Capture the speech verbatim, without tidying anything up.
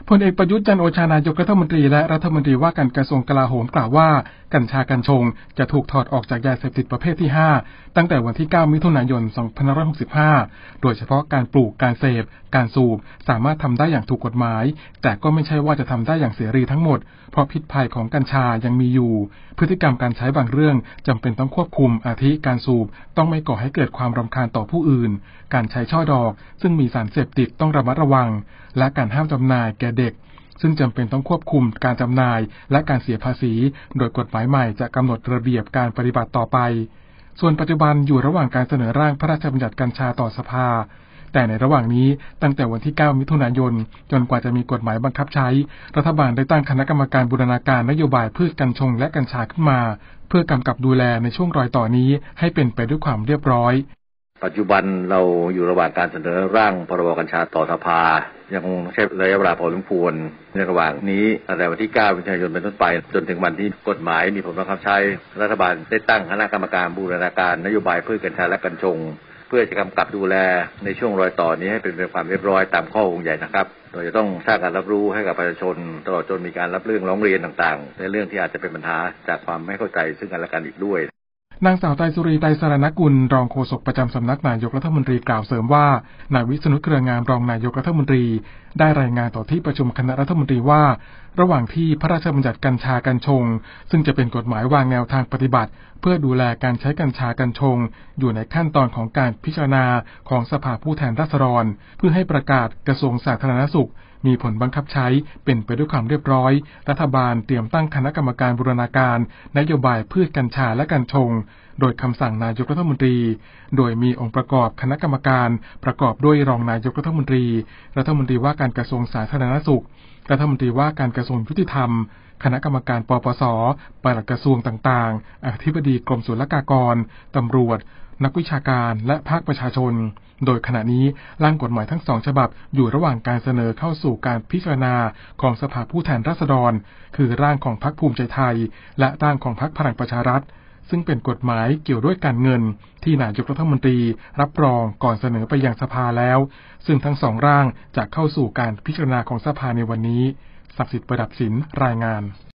พลเอกประยุทธ์จันทร์โอชานายกรัฐมนตรีและรัฐมนตรีว่าการกระทรวงกลาโหมกล่าวว่ากัญชากัญชงจะถูกถอดออกจากยาเสพติดประเภทที่ห้าตั้งแต่วันที่เก้ามิถุนายนสองพันห้าร้อยหกสิบห้าโดยเฉพาะการปลูกการเสพการสูบสามารถทำได้อย่างถูกกฎหมายแต่ก็ไม่ใช่ว่าจะทำได้อย่างเสรีทั้งหมดเพราะพิษภัยของกัญชายังมีอยู่พฤติกรรมการใช้บางเรื่องจำเป็นต้องควบคุมอาทิการสูบต้องไม่ก่อให้เกิดความรำคาญต่อผู้อื่นการใช้ช่อดอกซึ่งมีสารเสพติดต้องระมัดระวังและการห้ามจำหน่ายแก่เด็กซึ่งจำเป็นต้องควบคุมการจำหน่ายและการเสียภาษีโดยกฎหมายใหม่จะกำหนดระเบียบการปฏิบัติต่อไปส่วนปัจจุบันอยู่ระหว่างการเสนอร่างพระราชบัญญัติกัญชาต่อสภาแต่ในระหว่างนี้ตั้งแต่วันที่เก้ามิถุนายนจนกว่าจะมีกฎหมายบังคับใช้รัฐบาลได้ตั้งคณะกรรมการบูรณาการนโยบายพืชกัญชงและกัญชาขึ้นมาเพื่อกำกับดูแลในช่วงรอยต่อนี้ให้เป็นไปด้วยความเรียบร้อยปัจจุบันเราอยู่ระหว่างการเสนอร่างพรบกัญชาต่อสภายังใช้ระยะเวลาพอสมควรในระหว่างนี้ตั้งแต่วันที่เก้ามิถุนายนเป็นต้นไปจนถึงวันที่กฎหมายมีผลบังคับใช้รัฐบาลได้ตั้งคณะกรรมการบูรณาการนโยบายพืชกัญชาและกัญชงเพื่อจะกำกับดูแลในช่วงรอยต่อนี้ให้เป็นไปความเรียบร้อยตามข้อห่วงใยนะครับโดยจะต้องสร้างการรับรู้ให้กับประชาชนตลอดจนมีการรับเรื่องร้องเรียนต่างๆในเรื่องที่อาจจะเป็นปัญหาจากความไม่เข้าใจซึ่งกันและกันอีกด้วยนางสาวไตรสุรีไตรสรณกุลรองโฆษกประจำสำนักนายกรัฐมนตรีกล่าวเสริมว่านายวิษณุเครืองามรองนายกรัฐมนตรีได้รายงานต่อที่ประชุมคณะรัฐมนตรีว่าระหว่างที่พระราชบัญญัติกัญชากัญชงซึ่งจะเป็นกฎหมายวางแนวทางปฏิบัติเพื่อดูแลการใช้กัญชากัญชงอยู่ในขั้นตอนของการพิจารณาของสภาผู้แทนราษฎรเพื่อให้ประกาศกระทรวงสาธารณสุขมีผลบังคับใช้เป็นไปด้วยความเรียบร้อยรัฐบาลเตรียมตั้งคณะกรรมการบูรณาการนโยบายพืชกัญชาและกัญชงโดยคำสั่งนายกรัฐมนตรีโดยมีองค์ประกอบคณะกรรมการประกอบด้วยรองนายกรัฐมนตรีรัฐมนตรีว่าการกระทรวงสาธารณสุขรัฐมนตรีว่าการกระทรวงยุติธรรมคณะกรรมการปปส.ปลัดกระทรวงต่างๆอธิบดีกรมศุลกากรตำรวจนักวิชาการและภาคประชาชนโดยขณะนี้ร่างกฎหมายทั้งสองฉบับอยู่ระหว่างการเสนอเข้าสู่การพิจารณาของสภาผู้แทนราษฎรคือร่างของพรรคภูมิใจไทยและร่างของพรรคพลังประชารัฐซึ่งเป็นกฎหมายเกี่ยวด้วยการเงินที่นายกรัฐมนตรีรับรองก่อนเสนอไปยังสภาแล้วซึ่งทั้งสองร่างจะเข้าสู่การพิจารณาของสภาในวันนี้ศักดิ์สิทธิ์ประดับศิลป์รายงาน